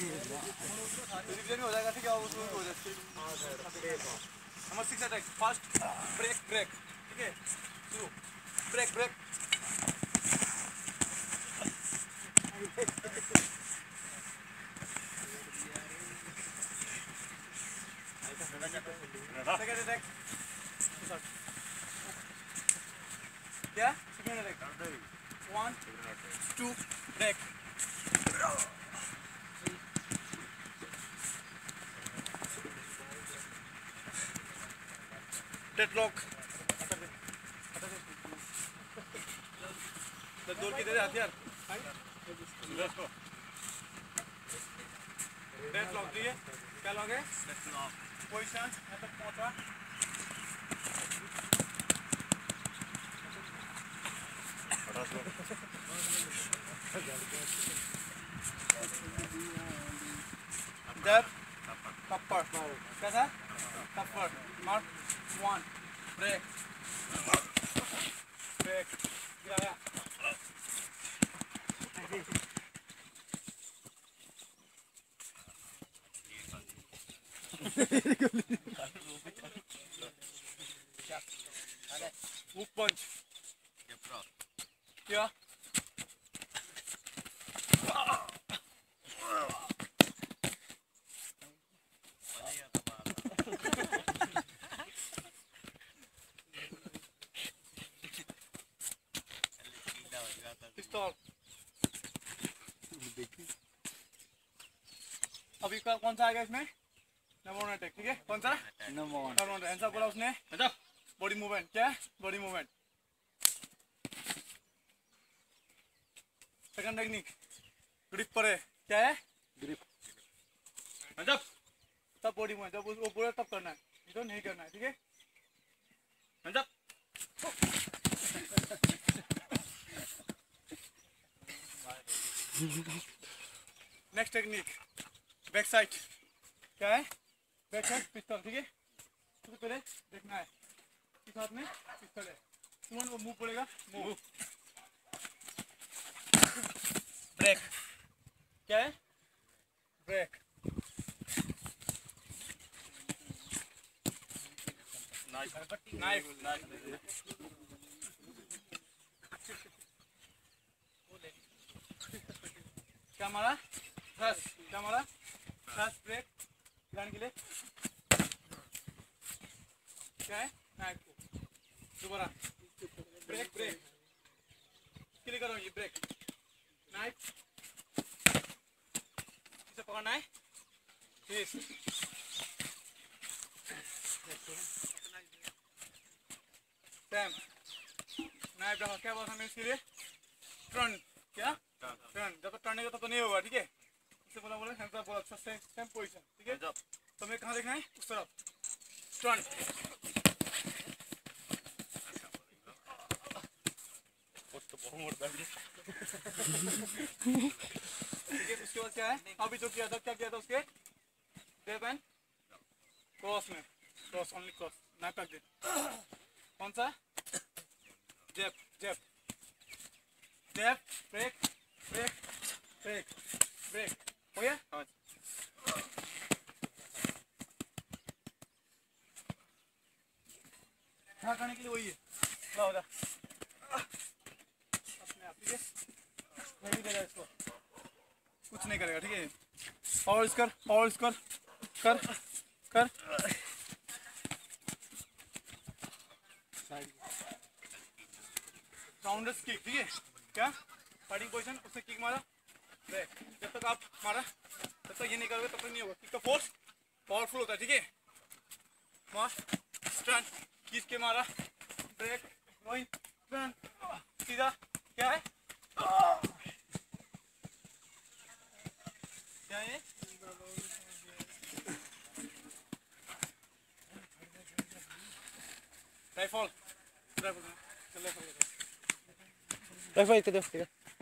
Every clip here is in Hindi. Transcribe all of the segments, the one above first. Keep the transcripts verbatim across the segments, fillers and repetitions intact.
रिवीजन हो जाएगा ठीक है, उसको हो जाएगा। Number six attack fast break break ठीक है, शुरू ब्रेक ब्रेक सेकंड अटैक क्या second attack one two break deadlock दूर की दे हथियार डेडलॉक दिए क्या लॉक है पोजीशन यहाँ तक पहुँचा जब थप्पड़ क्या था थप्पड़ मार्क वन ब्रेक ब्रेक गिराया हुक पंच क्या पिस्तौल अभी का कौन सा आ गया इसमें नंबर वन अटैक ठीक है कौन सा number one number one answer बोला उसने बॉडी मूवमेंट क्या body movement second technique grip पर है क्या है ग्रिप जब तब बॉडी मूवमेंट जब वो बोला तब करना है नहीं तो नहीं करना है ठीक है जब नेक्स्ट टेक्निक बैक साइड क्या है बैक साइड पिस्तौल ठीक है सबसे पहले देखना है इस हाथ में पिस्तौल है तुरंत वो मूव पड़ेगा मूव ब्रेक क्या है ब्रेक नाइफ क्या मारा थ्रस्ट क्या मारा थ्रस्ट ब्रेक गिराने के लिए क्या है नाइफ को दोबारा ब्रेक ब्रेक इसके लिए करो ये ब्रेक नाइफ इसे पकड़ना है ठीक टैम नाइफ रखा क्या बोला था इसके लिए टर्न क्या टर्न जब तक टर्न नहीं तो, तो नहीं होगा ठीक है इससे बोला बोला हैंड्स अप बोला सेम सेम पोजीशन ठीक है तो हमें कहाँ देखना है उस तरफ टर्न तो बहुत मोटा है ठीक है उसके बाद क्या है अभी जो किया था क्या किया था उसके डेप एंड क्रॉस में क्रॉस ओनली क्रॉस नाइफ रख दे कौन सा जेब जेब जेब ब्रेक ब्रेक ब्रेक ब्रेक हो गया हाँ करने के लिए वही है ला हो जा अपने आप ठीक है नहीं देगा इसको कुछ नहीं करेगा ठीक है और इसकर और इसकर कर कर राउंडर्स किक ठीक है क्या फाइटिंग पोजीशन उससे किक मारा ब्रेक जब तक आप मारा तब तक ये नहीं करोगे तब तक नहीं होगा किक का फोर्स पावरफुल होता है ठीक है मार स्टन खींच के मारा ब्रेक वही स्टन सीधा क्या है क्या है राइफल राइफल चल राइफल राइफल इधर देखो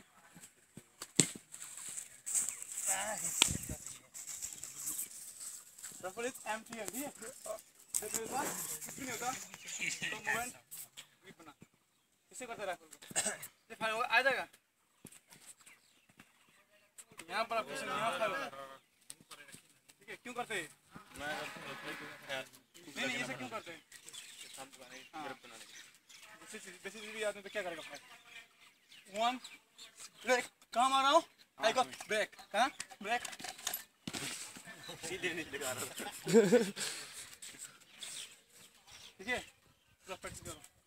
राइफल इज एम्प्टी है ठीक है देखो इसका कुछ नहीं होता तो मूवमेंट भी बना इसे करते राइफल को ये फायर होगा आ जाएगा यहाँ पर आप यहाँ फायर होगा क्यों करते हैं? नहीं नहीं ऐसे क्यों करते हैं? बेसिकली आदमी तो क्या करेगा भाई? वन ब्रेक, कहाँ मार रहा हूँ? आई गॉट ब्रेक, कहाँ ब्रेक? सीधे नहीं लगा रहा। ठीक है, प्रैक्टिस करो।